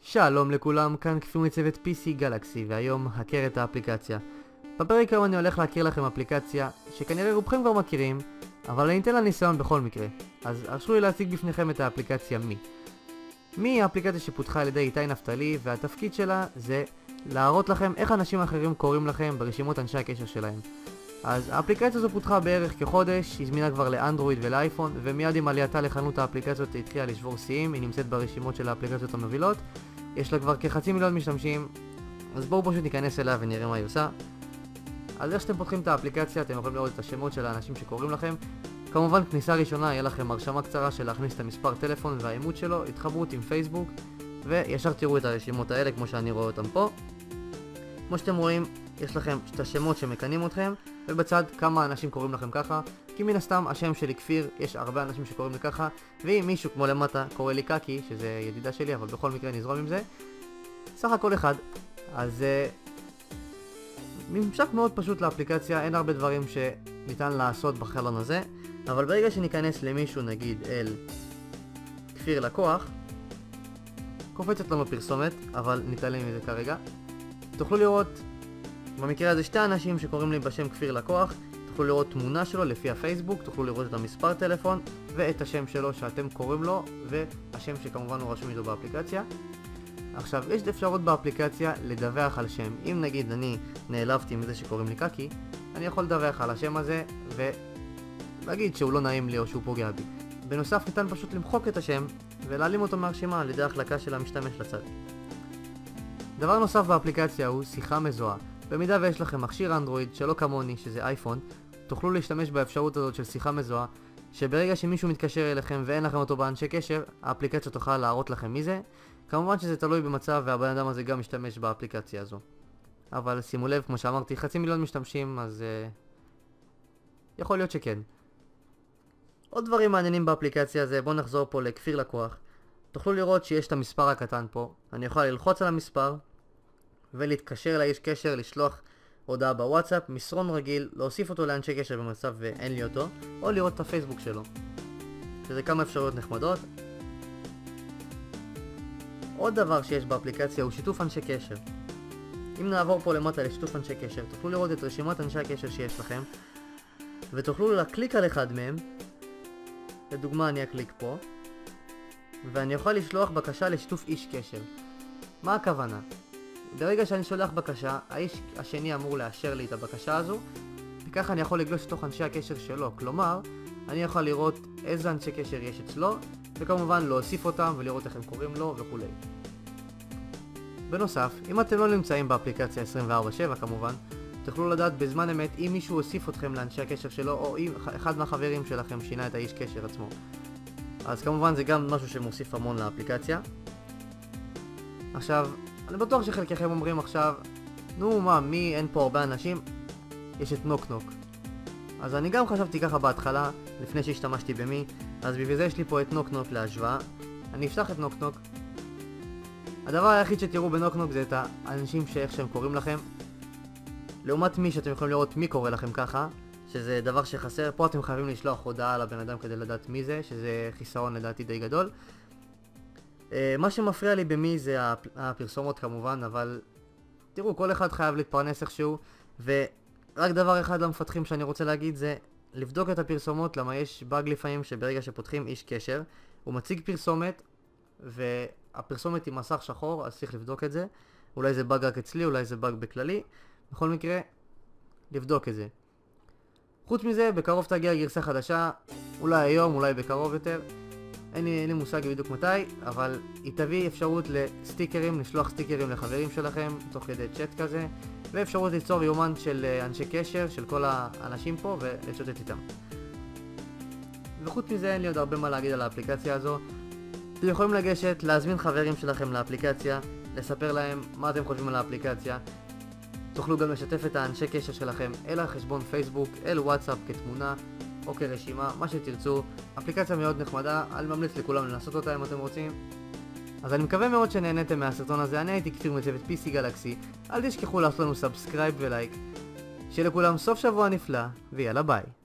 שלום לכולם, כאן כפיר מצוות PC גלקסי, והיום הכר את האפליקציה. בפרק היום אני הולך להכיר לכם אפליקציה שכנראה רובכם כבר מכירים, אבל אני אתן לה ניסיון בכל מקרה. אז הרשו לי להציג בפניכם את האפליקציה מי. מי היא האפליקציה שפותחה על ידי איתי נפתלי, והתפקיד שלה זה להראות לכם איך אנשים אחרים קוראים לכם ברשימות אנשי הקשר שלהם. אז האפליקציה הזו פותחה בערך כחודש, היא זמינה כבר לאנדרואיד ולאייפון, ומיד עם עלייתה לחנות האפליקציות היא התחילה לשבור שיאים, היא נמצאת ברשימות של האפליקציות המובילות, יש לה כבר כ500,000 משתמשים, אז בואו פשוט ניכנס אליה ונראה מה היא עושה. אז איך שאתם פותחים את האפליקציה אתם יכולים לראות את השמות של האנשים שקוראים לכם. כמובן כניסה ראשונה יהיה לכם הרשמה קצרה של להכניס את המספר טלפון והאימות שלו, התחברות עם פייסבוק, וישר תראו את הרשימות האלה כמו שאני רואה אותם פה. כמו שאתם רואים, יש לכם את השמות שמקנים אתכם, ובצד כמה אנשים קוראים לכם ככה, כי מן הסתם השם שלי כפיר, יש הרבה אנשים שקוראים לי ככה, ואם מישהו כמו למטה קורא לי קקי, שזה ידידה שלי, אבל בכל מקרה נזרום עם זה, סך הכל אחד. אז ממשק מאוד פשוט לאפליקציה, אין הרבה דברים שניתן לעשות בחלון הזה, אבל ברגע שניכנס למישהו, נגיד אל כפיר לקוח, קופצת לנו פרסומת, אבל נתעלם מזה כרגע. תוכלו לראות במקרה הזה שתי אנשים שקוראים לי בשם כפיר לקוח, תוכלו לראות תמונה שלו לפי הפייסבוק, תוכלו לראות את המספר טלפון ואת השם שלו שאתם קוראים לו, והשם שכמובן הוא רשום איתו באפליקציה. עכשיו, יש אפשרות באפליקציה לדווח על שם. אם נגיד אני נעלבתי מזה שקוראים לי קקי, אני יכול לדווח על השם הזה ולהגיד שהוא לא נעים לי או שהוא פוגע בי. בנוסף ניתן פשוט למחוק את השם ולהעלים אותו מהרשימה על ידי החלקה של המשתמש לצד. דבר נוסף באפליקציה הוא שיחה מזוהה. במידה ויש לכם מכשיר אנדרואיד שלא כמוני, שזה אייפון, תוכלו להשתמש באפשרות הזאת של שיחה מזוהה, שברגע שמישהו מתקשר אליכם ואין לכם אותו באנשי קשר, האפליקציה תוכל להראות לכם מי זה. כמובן שזה תלוי במצב והבן אדם הזה גם משתמש באפליקציה הזו. אבל שימו לב, כמו שאמרתי, 500,000 משתמשים, אז יכול להיות שכן. עוד דברים מעניינים באפליקציה זה, בואו נחזור פה לכפיר לקוח. תוכלו לראות שיש את המספר הקטן פה. אני יכול ללחוץ על המספר ולהתקשר לאיש קשר, לשלוח הודעה בוואטסאפ, מסרון רגיל, להוסיף אותו לאנשי קשר במצב ואין לי אותו, או לראות את הפייסבוק שלו. שזה כמה אפשרויות נחמדות. עוד דבר שיש באפליקציה הוא שיתוף אנשי קשר. אם נעבור פה למטה לשיתוף אנשי קשר, תוכלו לראות את רשימת אנשי הקשר שיש לכם, ותוכלו להקליק על אחד מהם. לדוגמה אני אקליק פה, ואני יכול לשלוח בקשה לשיתוף איש קשר. מה הכוונה? ברגע שאני שולח בקשה, האיש השני אמור לאשר לי את הבקשה הזו, וככה אני יכול לגלוש לתוך אנשי הקשר שלו. כלומר, אני יכול לראות איזה אנשי קשר יש אצלו, וכמובן להוסיף אותם ולראות איך הם קוראים לו וכו'. בנוסף, אם אתם לא נמצאים באפליקציה 24/7 כמובן, תוכלו לדעת בזמן אמת אם מישהו הוסיף אתכם לאנשי הקשר שלו, או אם אחד מהחברים שלכם שינה את האיש קשר עצמו. אז כמובן זה גם משהו שמוסיף המון לאפליקציה. עכשיו, אני בטוח שחלקכם אומרים עכשיו, נו מה, מי, אין פה הרבה אנשים? יש את נוק נוק. אז אני גם חשבתי ככה בהתחלה, לפני שהשתמשתי במי, אז בשביל זה יש לי פה את נוק נוק להשוואה. אני אפתח את נוק נוק. הדבר היחיד שתראו בנוק נוק זה את האנשים שאיך שהם קוראים לכם. לעומת מי שאתם יכולים לראות מי קורא לכם ככה, שזה דבר שחסר. פה אתם חייבים לשלוח הודעה לבן אדם כדי לדעת מי זה, שזה חיסרון לדעתי די גדול. מה שמפריע לי במי זה הפרסומות כמובן, אבל תראו, כל אחד חייב להתפרנס איכשהו, ורק דבר אחד למפתחים שאני רוצה להגיד זה לבדוק את הפרסומות, למה יש באג לפעמים שברגע שפותחים איש קשר, הוא מציג פרסומת, והפרסומת היא מסך שחור, אז צריך לבדוק את זה. אולי זה באג רק אצלי, אולי זה באג בכללי. בכל מקרה, לבדוק את זה. חוץ מזה, בקרוב תגיע גרסה חדשה, אולי היום, אולי בקרוב יותר. אין לי מושג בדיוק מתי, אבל היא תביא אפשרות לסטיקרים, לשלוח סטיקרים לחברים שלכם, תוך כדי צ'אט כזה, ואפשרות ליצור יומן של אנשי קשר, של כל האנשים פה, ולצ'אט איתם. וחוץ מזה אין לי עוד הרבה מה להגיד על האפליקציה הזו. אתם יכולים לגשת, להזמין חברים שלכם לאפליקציה, לספר להם מה אתם חושבים על האפליקציה. תוכלו גם לשתף את האנשי קשר שלכם אל החשבון פייסבוק, אל וואטסאפ כתמונה או כרשימה, מה שתרצו. אפליקציה מאוד נחמדה, אני ממליץ לכולם לנסות אותה אם אתם רוצים. אז אני מקווה מאוד שנהנתם מהסרטון הזה. אני הייתי כפיר מצוות PC גלקסי. אל תשכחו לעשות לנו סאבסקרייב ולייק. שיהיה לכולם סוף שבוע נפלא, ויאללה ביי.